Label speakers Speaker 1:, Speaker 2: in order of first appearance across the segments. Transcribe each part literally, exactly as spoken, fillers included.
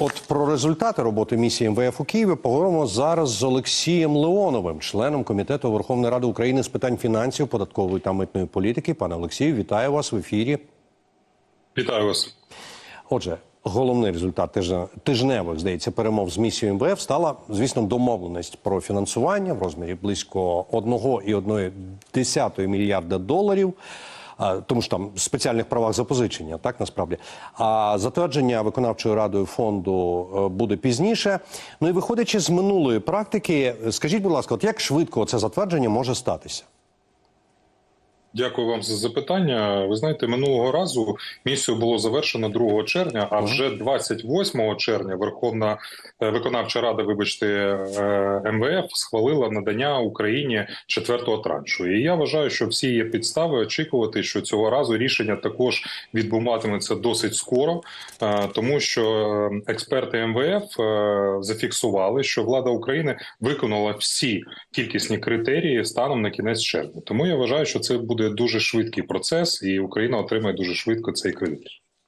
Speaker 1: От про результати роботи місії ем ве еф у Києві поговоримо зараз з Олексієм Леоновим, членом Комітету Верховної Ради України з питань фінансів, податкової та митної політики. Пане Олексію, вітаю вас в ефірі.
Speaker 2: Вітаю вас.
Speaker 1: Отже, головний результат тижневих, здається, перемов з місією ем ве еф стала, звісно, домовленість про фінансування в розмірі близько одного цілого одної десятої мільярда доларів. Тому що там в спеціальних правах запозичення, так, насправді. А затвердження виконавчою радою фонду буде пізніше. Ну і виходячи з минулої практики, скажіть, будь ласка, от як швидко це затвердження може статися?
Speaker 2: Дякую вам за запитання. Ви знаєте, минулого разу місію було завершено другого червня, а вже двадцять восьмого червня Верховна виконавча рада, вибачте, ем ве еф схвалила надання Україні четвертого траншу. І я вважаю, що всі є підстави очікувати, що цього разу рішення також відбуватиметься досить скоро, тому що експерти ем ве еф зафіксували, що влада України виконала всі кількісні критерії станом на кінець червня. Тому я вважаю, що це буде дуже швидкий процес, і Україна отримає дуже швидко цей кредит.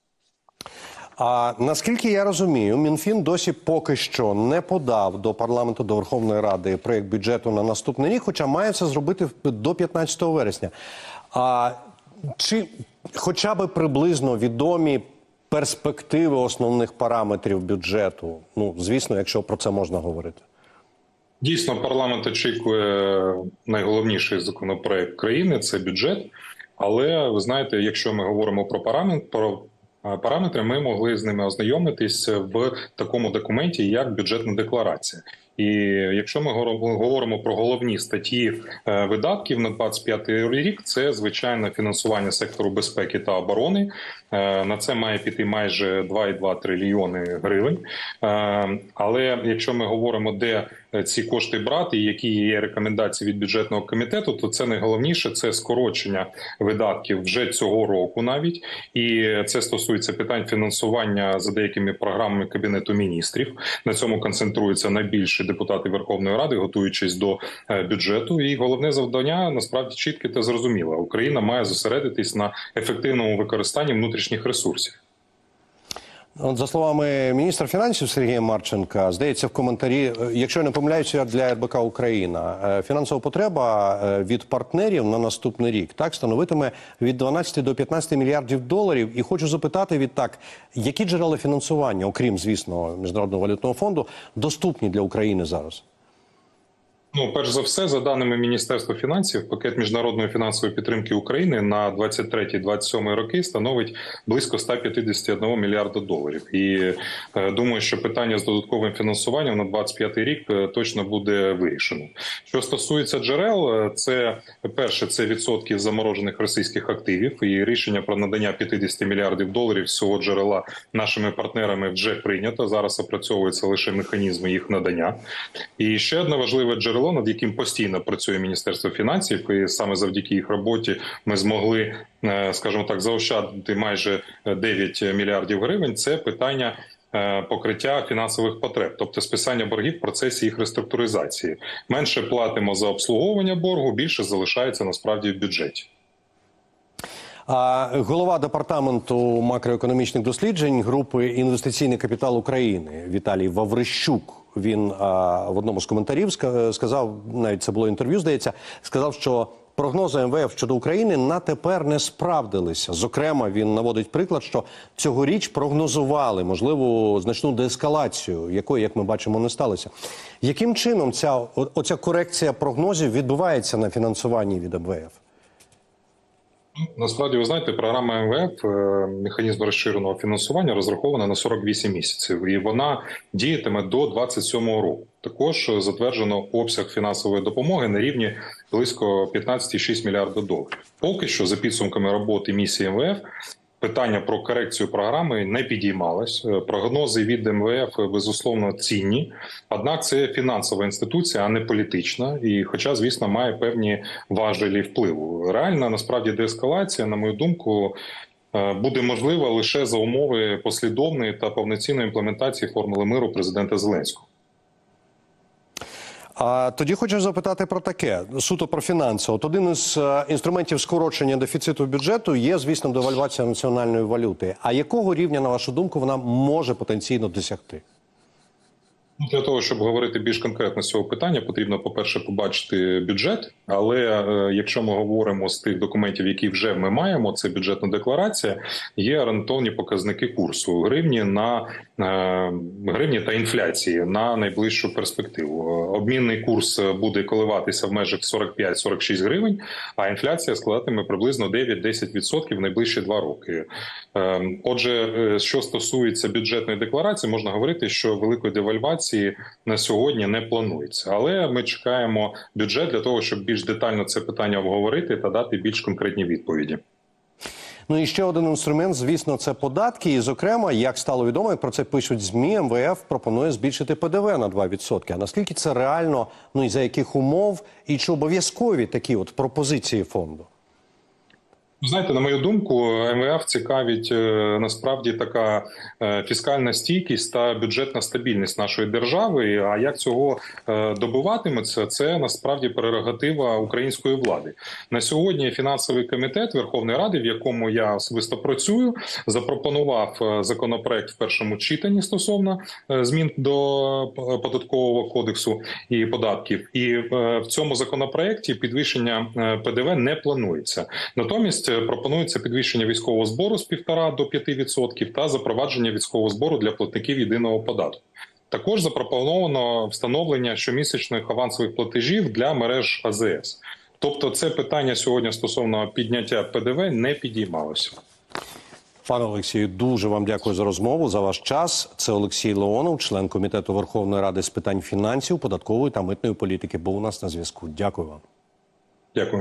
Speaker 1: А наскільки я розумію, Мінфін досі поки що не подав до парламенту, до Верховної Ради проєкт бюджету на наступний рік, хоча має це зробити до п'ятнадцятого вересня. А чи хоча б приблизно відомі перспективи основних параметрів бюджету? Ну, звісно, якщо про це можна говорити.
Speaker 2: Дійсно, парламент очікує найголовніший законопроект країни – це бюджет. Але, ви знаєте, якщо ми говоримо про парламент, про параметри, ми могли з ними ознайомитись в такому документі, як бюджетна декларація. І якщо ми говоримо про головні статті видатків на двадцять п'ятий рік, це, звичайно, фінансування сектору безпеки та оборони. На це має піти майже два цілих два трильйони гривень. Але якщо ми говоримо, де ці кошти брати і які є рекомендації від бюджетного комітету, то це найголовніше – це скорочення видатків вже цього року навіть. І це стосується питань фінансування за деякими програмами Кабінету міністрів. На цьому концентруються найбільше депутати Верховної Ради, готуючись до бюджету. І головне завдання, насправді, чітке та зрозуміле. Україна має зосередитись на ефективному використанні внутрішніх ресурсів.
Speaker 1: От, за словами міністра фінансів Сергія Марченка, здається, в коментарі, якщо я не помиляюся, для ер бе ка Україна, фінансова потреба від партнерів на наступний рік так становитиме від дванадцяти до п'ятнадцяти мільярдів доларів. І хочу запитати відтак, які джерела фінансування, окрім, звісно, Міжнародного валютного фонду, доступні для України зараз?
Speaker 2: Ну, перш за все, за даними Міністерства фінансів, пакет міжнародної фінансової підтримки України на двадцять третій - двадцять сьомий роки становить близько ста п'ятдесяти одного мільярда доларів. І е, думаю, що питання з додатковим фінансуванням на двадцять п'ятий рік е, точно буде вирішено. Що стосується джерел, це, перше, це відсотки заморожених російських активів, і рішення про надання п'ятдесят мільярдів доларів з цього джерела нашими партнерами вже прийнято. Зараз опрацьовуються лише механізми їх надання. І ще одне важливе джерело, над яким постійно працює Міністерство фінансів, і саме завдяки їх роботі ми змогли, скажімо так, заощадити майже дев'ять мільярдів гривень, це питання покриття фінансових потреб, тобто списання боргів в процесі їх реструктуризації. Менше платимо за обслуговування боргу, більше залишається насправді в бюджеті.
Speaker 1: А голова департаменту макроекономічних досліджень групи «Інвестиційний капітал України» Віталій Ваврищук, він а, в одному з коментарів сказав, навіть це було інтерв'ю, здається, сказав, що прогнози ем ве еф щодо України на тепер не справдилися. Зокрема, він наводить приклад, що цьогоріч прогнозували можливу значну деескалацію, якої, як ми бачимо, не сталося. Яким чином ця, оця корекція прогнозів відбувається на фінансуванні від ем ве еф?
Speaker 2: Насправді, ви знаєте, програма ем ве еф, механізм розширеного фінансування, розрахована на сорок вісім місяців, і вона діятиме до двадцять сьомого року. Також затверджено обсяг фінансової допомоги на рівні близько п'ятнадцять цілих шість десятих мільярда доларів. Поки що, за підсумками роботи місії ем ве еф, питання про корекцію програми не підіймалось. Прогнози від ем ве еф, безусловно, цінні. Однак це фінансова інституція, а не політична. І хоча, звісно, має певні важелі впливу. Реальна, насправді, деескалація, на мою думку, буде можлива лише за умови послідовної та повноцінної імплементації формули миру президента Зеленського.
Speaker 1: А тоді хочу запитати про таке, суто про фінанси. От один із е, інструментів скорочення дефіциту бюджету є, звісно, девальвація національної валюти. А якого рівня, на вашу думку, вона може потенційно досягти?
Speaker 2: Для того, щоб говорити більш конкретно з цього питання, потрібно, по-перше, побачити бюджет. Але е, якщо ми говоримо з тих документів, які вже ми маємо, це бюджетна декларація, є орієнтовні показники курсу гривні на е, гривні та інфляції на найближчу перспективу. Обмінний курс буде коливатися в межах сорок п'ять - сорок шість гривень, а інфляція складатиме приблизно дев'ять-десять відсотків в найближчі два роки. Е, отже, що стосується бюджетної декларації, можна говорити, що великої девальвації на сьогодні не планується. Але ми чекаємо бюджет для того, щоб більш детально це питання обговорити та дати більш конкретні відповіді.
Speaker 1: Ну і ще один інструмент, звісно, це податки. І, зокрема, як стало відомо, як про це пишуть ЗМІ, ем ве еф пропонує збільшити пе де ве на два відсотки. А наскільки це реально, ну і за яких умов, і чи обов'язкові такі от пропозиції фонду?
Speaker 2: Знаєте, на мою думку, ем ве еф цікавить е, насправді така е, фіскальна стійкість та бюджетна стабільність нашої держави. А як цього е, добиватиметься, це насправді прерогатива української влади. На сьогодні фінансовий комітет Верховної Ради, в якому я особисто працюю, запропонував е, законопроект в першому читанні стосовно е, змін до податкового кодексу і податків. І е, в цьому законопроекті підвищення е, пе де ве не планується. Натомість пропонується підвищення військового збору з півтора до п'яти відсотків та запровадження військового збору для платників єдиного податку. Також запропоновано встановлення щомісячних авансових платежів для мереж а зе ес. Тобто це питання сьогодні стосовно підняття пе де ве не підіймалося.
Speaker 1: Пане Олексію, дуже вам дякую за розмову, за ваш час. Це Олексій Леонов, член Комітету Верховної Ради з питань фінансів, податкової та митної політики, був у нас на зв'язку. Дякую вам.
Speaker 2: Дякую.